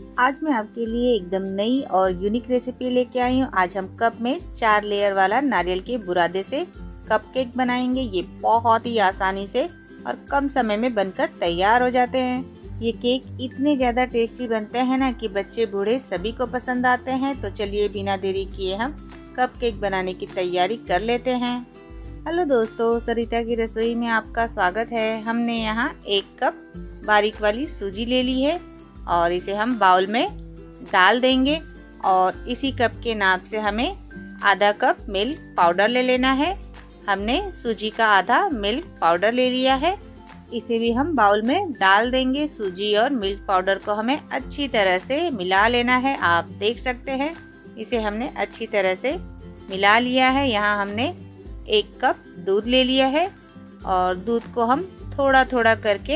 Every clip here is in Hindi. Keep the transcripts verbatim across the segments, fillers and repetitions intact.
आज मैं आपके लिए एकदम नई और यूनिक रेसिपी लेके आई हूँ। आज हम कप में चार लेयर वाला नारियल के बुरादे से कपकेक बनाएंगे। ये बहुत ही आसानी से और कम समय में बनकर तैयार हो जाते हैं। ये केक इतने ज़्यादा टेस्टी बनते हैं ना कि बच्चे बूढ़े सभी को पसंद आते हैं। तो चलिए बिना देरी किए हम कपकेक बनाने की तैयारी कर लेते हैं। हेलो दोस्तों, सरिता की रसोई में आपका स्वागत है। हमने यहाँ एक कप बारीक वाली सूजी ले ली है और इसे हम बाउल में डाल देंगे और इसी कप के नाप से हमें आधा कप मिल्क पाउडर ले लेना है। हमने सूजी का आधा मिल्क पाउडर ले लिया है, इसे भी हम बाउल में डाल देंगे। सूजी और मिल्क पाउडर को हमें अच्छी तरह से मिला लेना है। आप देख सकते हैं इसे हमने अच्छी तरह से मिला लिया है। यहाँ हमने एक कप दूध ले लिया है और दूध को हम थोड़ा थोड़ा करके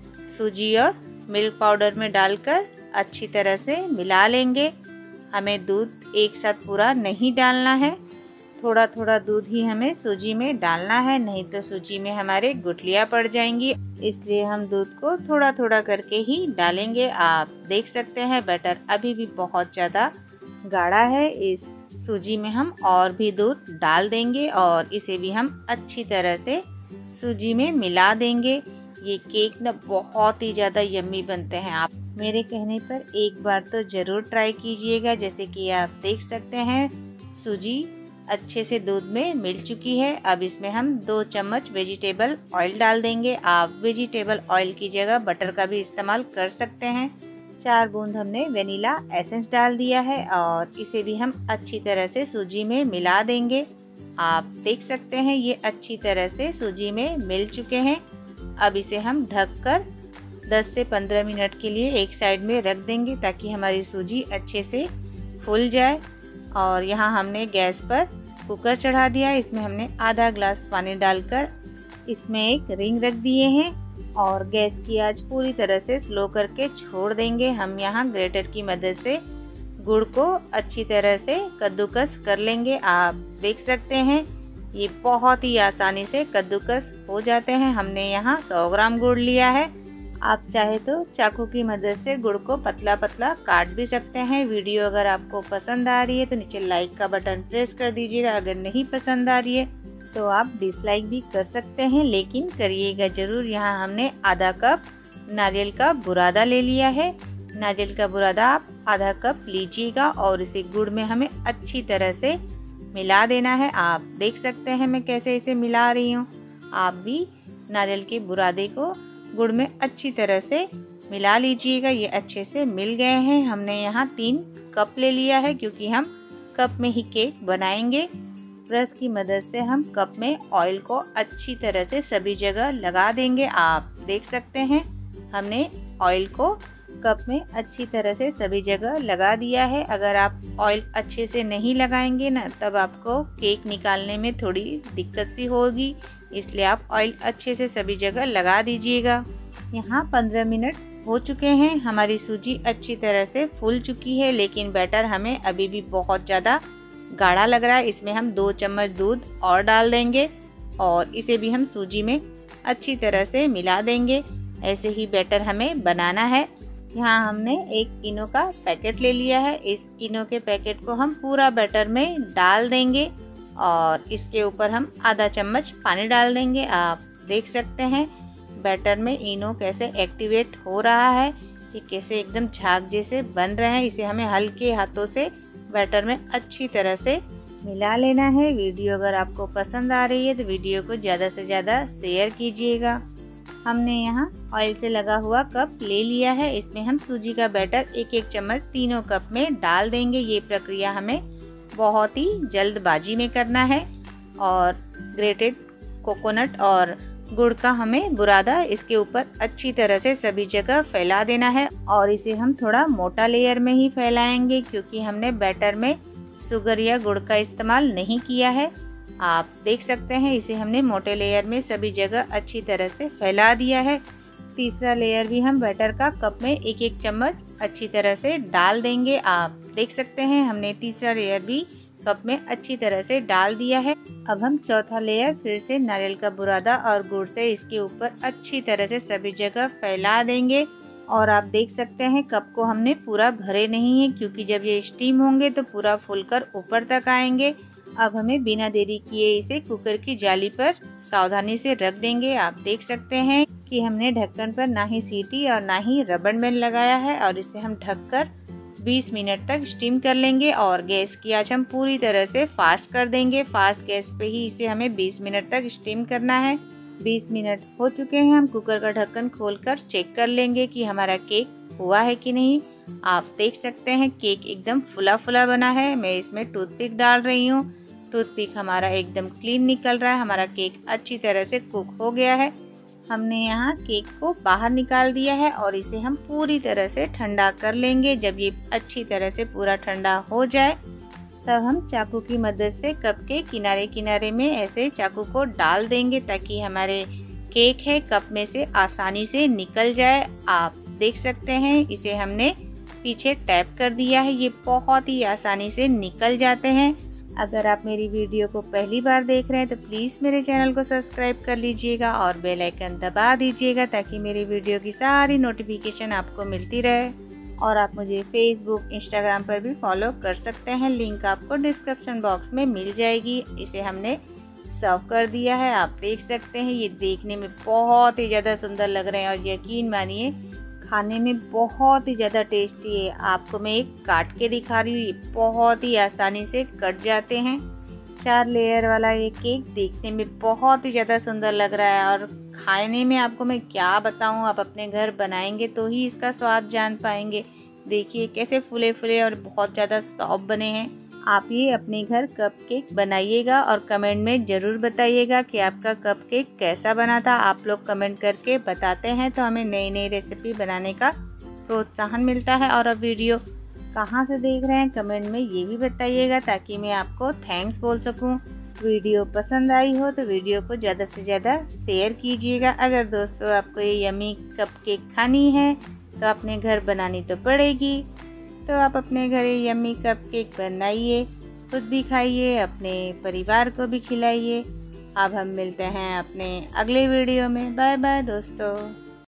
सूजी और मिल्क पाउडर में डालकर अच्छी तरह से मिला लेंगे। हमें दूध एक साथ पूरा नहीं डालना है, थोड़ा थोड़ा दूध ही हमें सूजी में डालना है, नहीं तो सूजी में हमारे गुठलियाँ पड़ जाएंगी। इसलिए हम दूध को थोड़ा थोड़ा करके ही डालेंगे। आप देख सकते हैं बैटर अभी भी बहुत ज़्यादा गाढ़ा है। इस सूजी में हम और भी दूध डाल देंगे और इसे भी हम अच्छी तरह से सूजी में मिला देंगे। ये केक ना बहुत ही ज़्यादा यम्मी बनते हैं। आप मेरे कहने पर एक बार तो ज़रूर ट्राई कीजिएगा। जैसे कि आप देख सकते हैं सूजी अच्छे से दूध में मिल चुकी है। अब इसमें हम दो चम्मच वेजिटेबल ऑयल डाल देंगे। आप वेजिटेबल ऑयल की जगह बटर का भी इस्तेमाल कर सकते हैं। चार बूंद हमने वेनिला एसेंस डाल दिया है और इसे भी हम अच्छी तरह से सूजी में मिला देंगे। आप देख सकते हैं ये अच्छी तरह से सूजी में मिल चुके हैं। अब इसे हम ढककर दस से पंद्रह मिनट के लिए एक साइड में रख देंगे ताकि हमारी सूजी अच्छे से फूल जाए। और यहाँ हमने गैस पर कुकर चढ़ा दिया है। इसमें हमने आधा ग्लास पानी डालकर इसमें एक रिंग रख दिए हैं और गैस की आंच पूरी तरह से स्लो करके छोड़ देंगे। हम यहाँ ग्रेटर की मदद से गुड़ को अच्छी तरह से कद्दूकस कर लेंगे। आप देख सकते हैं ये बहुत ही आसानी से कद्दूकस हो जाते हैं। हमने यहाँ सौ ग्राम गुड़ लिया है। आप चाहे तो चाकू की मदद से गुड़ को पतला पतला काट भी सकते हैं। वीडियो अगर आपको पसंद आ रही है तो नीचे लाइक का बटन प्रेस कर दीजिएगा। अगर नहीं पसंद आ रही है तो आप डिसलाइक भी कर सकते हैं, लेकिन करिएगा ज़रूर। यहाँ हमने आधा कप नारियल का बुरादा ले लिया है। नारियल का बुरादा आप आधा कप लीजिएगा और इसे गुड़ में हमें अच्छी तरह से मिला देना है। आप देख सकते हैं मैं कैसे इसे मिला रही हूँ। आप भी नारियल के बुरादे को गुड़ में अच्छी तरह से मिला लीजिएगा। ये अच्छे से मिल गए हैं। हमने यहाँ तीन कप ले लिया है क्योंकि हम कप में ही केक बनाएंगे। ब्रश की मदद से हम कप में ऑयल को अच्छी तरह से सभी जगह लगा देंगे। आप देख सकते हैं हमने ऑयल को कप में अच्छी तरह से सभी जगह लगा दिया है। अगर आप ऑयल अच्छे से नहीं लगाएंगे ना तब आपको केक निकालने में थोड़ी दिक्कत सी होगी, इसलिए आप ऑयल अच्छे से सभी जगह लगा दीजिएगा। यहाँ पंद्रह मिनट हो चुके हैं। हमारी सूजी अच्छी तरह से फूल चुकी है, लेकिन बैटर हमें अभी भी बहुत ज़्यादा गाढ़ा लग रहा है। इसमें हम दो चम्मच दूध और डाल देंगे और इसे भी हम सूजी में अच्छी तरह से मिला देंगे। ऐसे ही बैटर हमें बनाना है। यहाँ हमने एक इनो का पैकेट ले लिया है। इस इनो के पैकेट को हम पूरा बैटर में डाल देंगे और इसके ऊपर हम आधा चम्मच पानी डाल देंगे। आप देख सकते हैं बैटर में इनो कैसे एक्टिवेट हो रहा है, ये कैसे एकदम झाग जैसे बन रहे हैं। इसे हमें हल्के हाथों से बैटर में अच्छी तरह से मिला लेना है। वीडियो अगर आपको पसंद आ रही है तो वीडियो को ज़्यादा से ज़्यादा शेयर कीजिएगा। हमने यहाँ ऑयल से लगा हुआ कप ले लिया है। इसमें हम सूजी का बैटर एक एक चम्मच तीनों कप में डाल देंगे। ये प्रक्रिया हमें बहुत ही जल्दबाजी में करना है और ग्रेटेड कोकोनट और गुड़ का हमें बुरादा इसके ऊपर अच्छी तरह से सभी जगह फैला देना है और इसे हम थोड़ा मोटा लेयर में ही फैलाएंगे क्योंकि हमने बैटर में शुगर या गुड़ का इस्तेमाल नहीं किया है। आप देख सकते हैं इसे हमने मोटे लेयर में सभी जगह अच्छी तरह से फैला दिया है। तीसरा लेयर भी हम बैटर का कप में एक एक चम्मच अच्छी तरह से डाल देंगे। आप देख सकते हैं हमने तीसरा लेयर भी कप में अच्छी तरह से डाल दिया है। अब हम चौथा लेयर फिर से नारियल का बुरादा और गुड़ से इसके ऊपर अच्छी तरह से सभी जगह फैला देंगे और आप देख सकते हैं कप को हमने पूरा भरे नहीं है, क्योंकि जब ये स्टीम होंगे तो पूरा फूलकर ऊपर तक आएंगे। अब हमें बिना देरी किए इसे कुकर की जाली पर सावधानी से रख देंगे। आप देख सकते हैं कि हमने ढक्कन पर ना ही सीटी और ना ही रबर बैंड लगाया है, और इसे हम ढककर बीस मिनट तक स्टीम कर लेंगे। और गैस की आंच हम पूरी तरह से फास्ट कर देंगे। फास्ट गैस पे ही इसे हमें बीस मिनट तक स्टीम करना है। बीस मिनट हो चुके हैं, हम कुकर का ढक्कन खोलकर चेक कर लेंगे कि हमारा केक हुआ है कि नहीं। आप देख सकते हैं केक एकदम फुला फुला बना है। मैं इसमें टूथपिक डाल रही हूँ। टूथपिक हमारा एकदम क्लीन निकल रहा है। हमारा केक अच्छी तरह से कुक हो गया है। हमने यहाँ केक को बाहर निकाल दिया है और इसे हम पूरी तरह से ठंडा कर लेंगे। जब ये अच्छी तरह से पूरा ठंडा हो जाए तब हम चाकू की मदद से कप के किनारे किनारे में ऐसे चाकू को डाल देंगे, ताकि हमारे केक है कप में से आसानी से निकल जाए। आप देख सकते हैं इसे हमने पीछे टैप कर दिया है। ये बहुत ही आसानी से निकल जाते हैं। अगर आप मेरी वीडियो को पहली बार देख रहे हैं तो प्लीज़ मेरे चैनल को सब्सक्राइब कर लीजिएगा और बेल आइकन दबा दीजिएगा, ताकि मेरी वीडियो की सारी नोटिफिकेशन आपको मिलती रहे। और आप मुझे फेसबुक, इंस्टाग्राम पर भी फॉलो कर सकते हैं। लिंक आपको डिस्क्रिप्शन बॉक्स में मिल जाएगी। इसे हमने सर्व कर दिया है। आप देख सकते हैं ये देखने में बहुत ही ज़्यादा सुंदर लग रहे हैं और यकीन मानिए खाने में बहुत ही ज़्यादा टेस्टी है। आपको मैं एक काट के दिखा रही हूँ। ये बहुत ही आसानी से कट जाते हैं। चार लेयर वाला ये केक देखने में बहुत ही ज़्यादा सुंदर लग रहा है और खाने में आपको मैं क्या बताऊँ, आप अपने घर बनाएंगे तो ही इसका स्वाद जान पाएंगे। देखिए कैसे फूले फूले और बहुत ज़्यादा सॉफ्ट बने हैं। आप ये अपने घर कप केक बनाइएगा और कमेंट में ज़रूर बताइएगा कि आपका कप केक कैसा बना था। आप लोग कमेंट करके बताते हैं तो हमें नई नई रेसिपी बनाने का प्रोत्साहन मिलता है। और अब वीडियो कहाँ से देख रहे हैं कमेंट में ये भी बताइएगा, ताकि मैं आपको थैंक्स बोल सकूं। वीडियो पसंद आई हो तो वीडियो को ज़्यादा से ज़्यादा शेयर कीजिएगा। अगर दोस्तों आपको ये यमी कप केक खानी है तो अपने घर बनानी तो पड़ेगी, तो आप अपने घर ये यमी कप केक बनाइए, खुद भी खाइए, अपने परिवार को भी खिलाइए। अब हम मिलते हैं अपने अगले वीडियो में। बाय बाय दोस्तों।